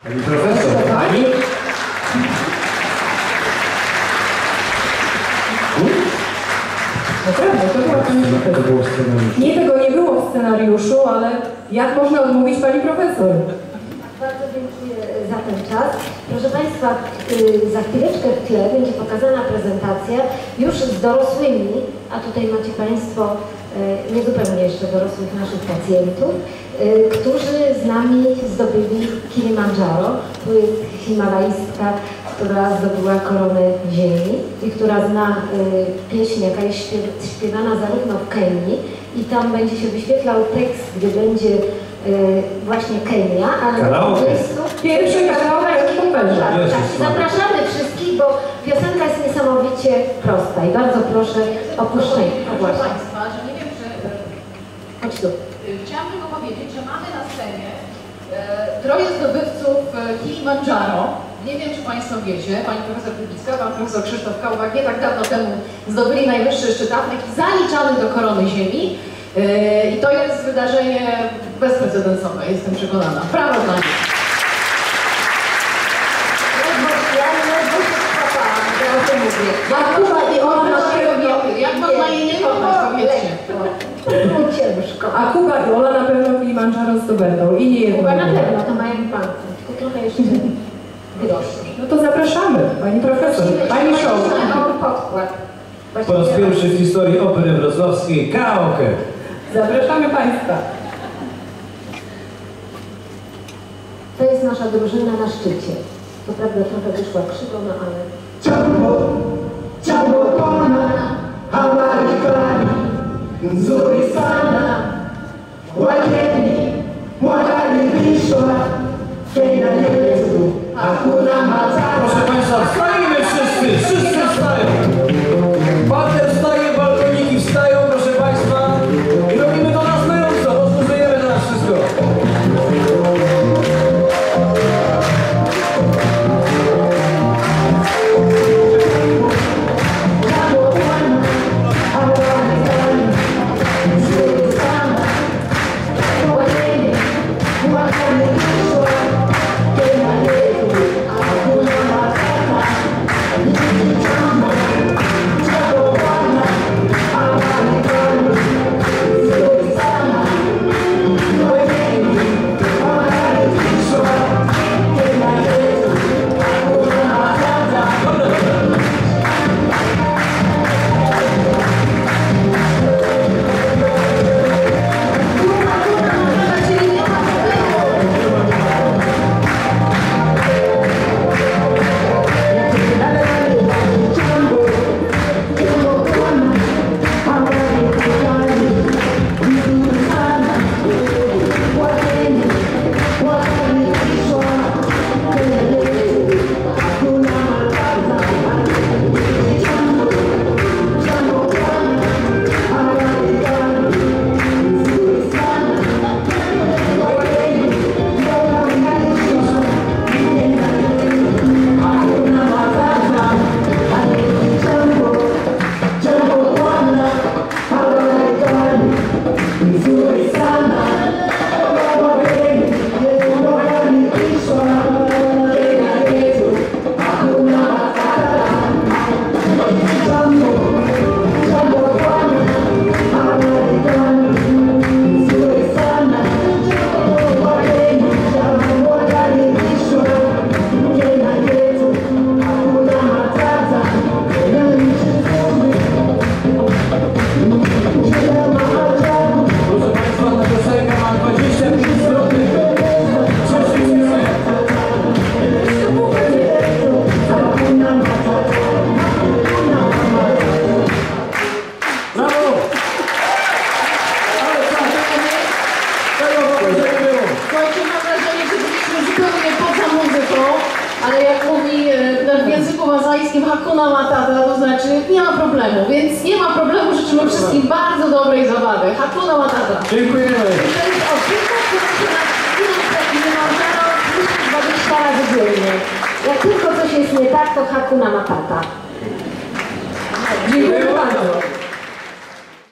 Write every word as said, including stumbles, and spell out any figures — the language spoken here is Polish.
Pani profesor, pani? Naprawdę, to była pani profesor. To było w scenariuszu. Nie, tego nie było w scenariuszu, ale jak można odmówić pani profesor? Bardzo dziękuję za ten czas. Proszę Państwa, za chwileczkę w tle będzie pokazana prezentacja już z dorosłymi, a tutaj macie Państwo niezupełnie jeszcze dorosłych naszych pacjentów, którzy z nami zdobyli Kilimandżaro. Tu jest himalajstka, która zdobyła koronę ziemi i która zna pieśń, jaka jest śpiewana zarówno w Kenii, i tam będzie się wyświetlał tekst, gdy będzie właśnie Kenia, ale pierwszy karaoke w Cooperze. Tak, tak. Zapraszamy wszystkich, bo piosenka jest niesamowicie prosta i bardzo proszę o puszczenie. Proszę Państwa, że nie wiem, czy... Chodź tu. Chciałam tylko powiedzieć, że mamy na scenie e, troje zdobywców Kilimandżaro. Nie wiem, czy Państwo wiecie, Pani profesor Krywicka, Pan profesor Krzysztof Kałubak nie tak dawno temu zdobyli najwyższy szczyt Afryki, zaliczany do korony ziemi. E, I to jest wydarzenie bezprecedensowe, jestem przekonana. Brawo dla nich. Jak Kuba i ona na pewno... Jak można jej nie kochać, powiedzcie. Ciężko. A Kuba i Ola na pewno Kilimandżaro zdobędą i nie jedno. Kuba na pewno, to mają bank, tylko trochę jeszcze groszy. No to zapraszamy, pani profesor, pani show. Podkład. Po raz pierwszy w historii Opery Wrocławskiej karaoke. Zapraszamy Państwa. To jest nasza drużyna na szczycie. Co prawda trochę wyszła krzywo, no ale... Jambo, jambo pana, habari gani, nzuri sana, wageni wakaribishwa, Kenya yetu hakuna matata. Proszę Państwa, wstajemy wszyscy, wszyscy wstają. Pater wstaje, balkoniki wstają, proszę Państwa. I robimy to na stojąco, rozwiązujemy teraz wszystko. Słuchajcie, mam wrażenie, że byliśmy zupełnie poza muzyką, ale jak mówi w języku mazajskim Hakuna Matata, to znaczy nie ma problemu, więc nie ma problemu, życzymy wszystkim bardzo dobrej zabawy. Hakuna Matata. Dziękujemy. To jest opieka, która się na Kilimandżaro słyszy dwadzieścia razy dziennie. Jak tylko coś jest nie tak, to Hakuna Matata. Dziękuję bardzo.